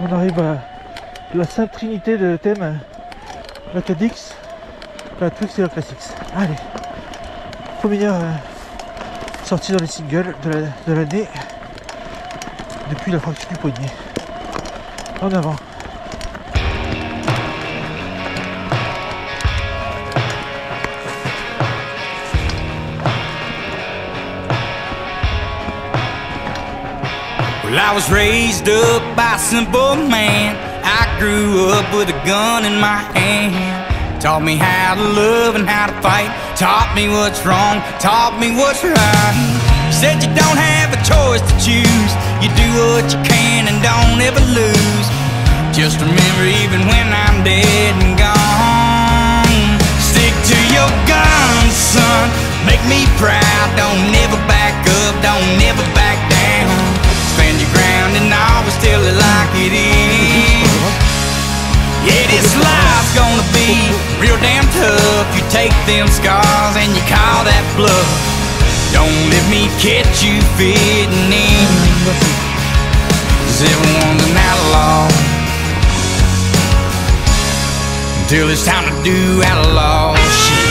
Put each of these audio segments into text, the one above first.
On arrive à la Sainte Trinité de thème, la Cadix, la Twix et la Classics. Allez, première sortie dans les singles de l'année depuis la fracture du poignet. En avant. Well, I was raised up by a simple man. I grew up with a gun in my hand. Taught me how to love and how to fight. Taught me what's wrong, taught me what's right. Said you don't have a choice to choose. You do what you can and don't ever lose. Just remember, even when I'm dead and gone, stick to your guns, son. Make me proud. Don't never back up, don't never back down. Stand your ground and always tell it like it is. Yeah, this life's gonna be real damn tough. You take them scars and you call that bluff. Don't let me catch you fitting in, 'cause everyone's an outlaw until it's time to do outlaw shit.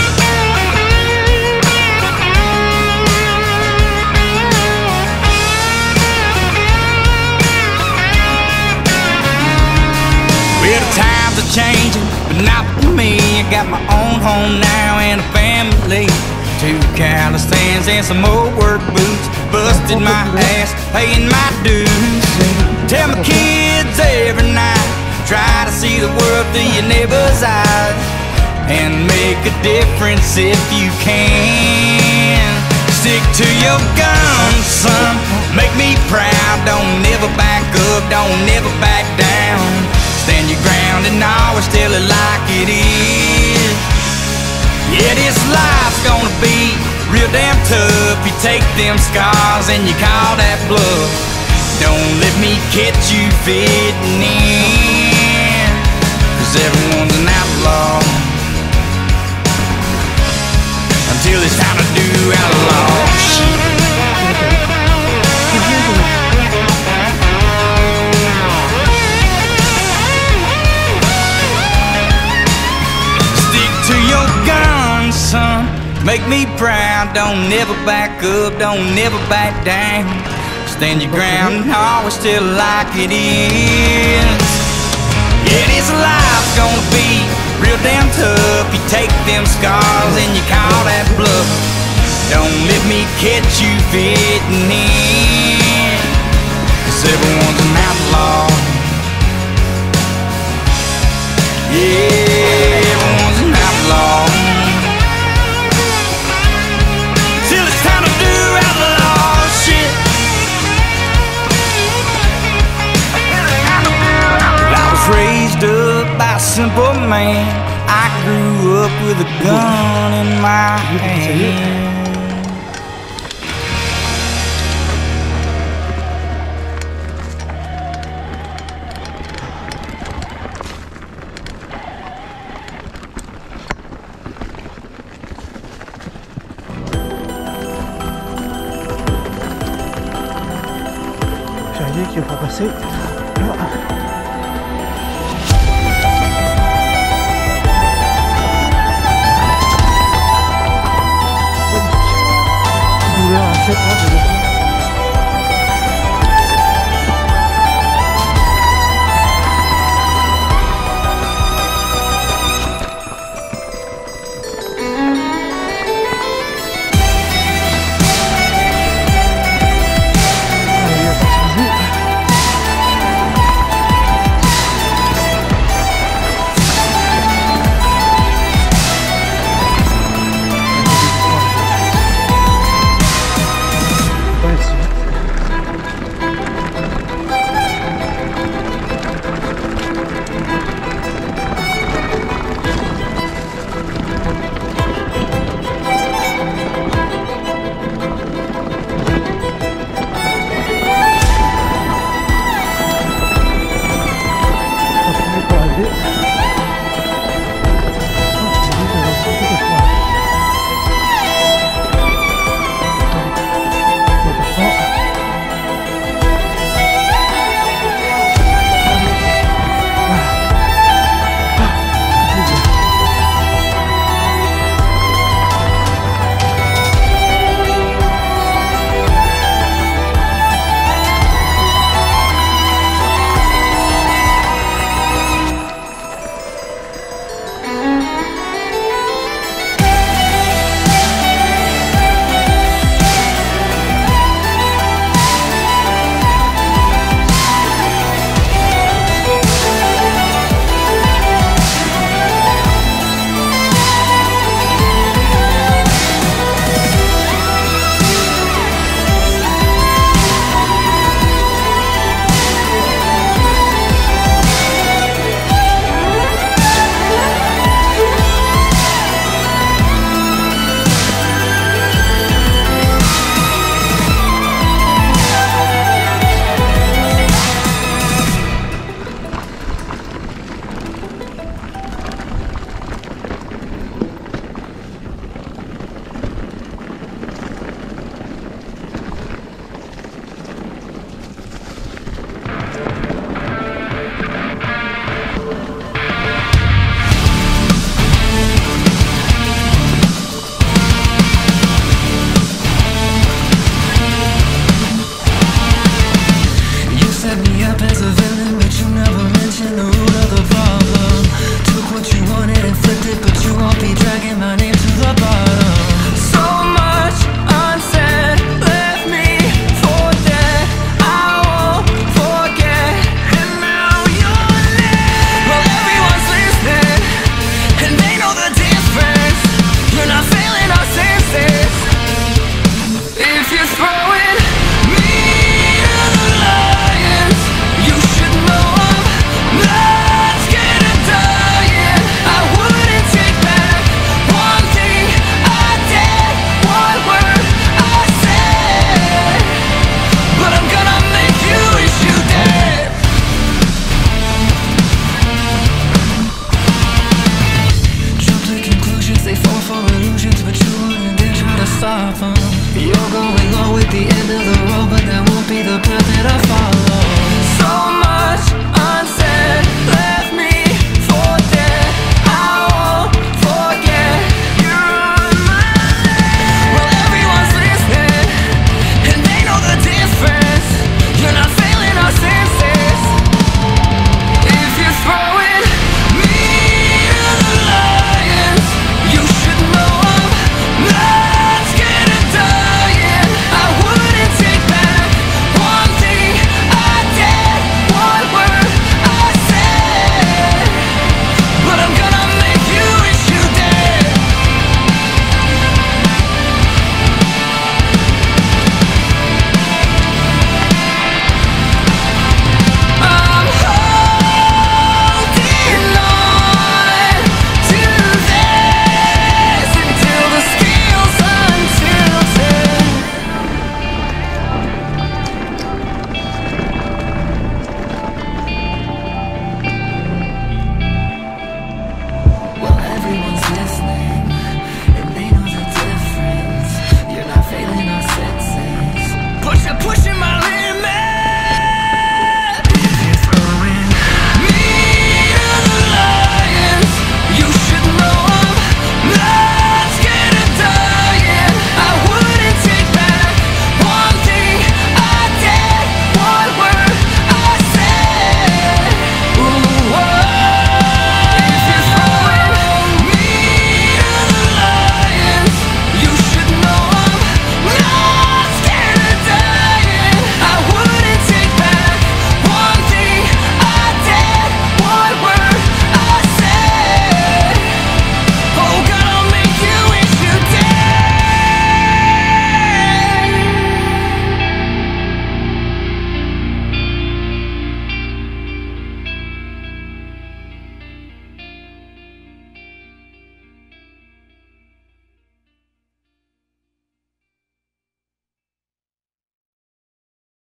Well, the times are changing, but not for me. I got my own home now and a family. 2 Calisthans and some old work boots. Busted my ass, paying my dues. Tell my kids every night, try to see the world through your neighbor's eyes and make a difference if you can. Stick to your guns, son. Make me proud. Don't never back up, don't never back down. Stand your ground and always tell it like it is. Yeah, this life's gonna be real damn tough. You take them scars and you call that bluff. Don't let me catch you fitting in, 'cause everyone's an outlaw until it's time to do outlaw shit. Son, make me proud. Don't never back up, don't never back down. Stand your ground and always tell it like it is. Yeah, this life's gonna be real damn tough. You take them scars and you call that bluff. Don't let me catch you fitting in, 'cause everyone's an outlaw. Yeah, everyone's an outlaw. Raised up by a simple man. I grew up with a gun in my hand.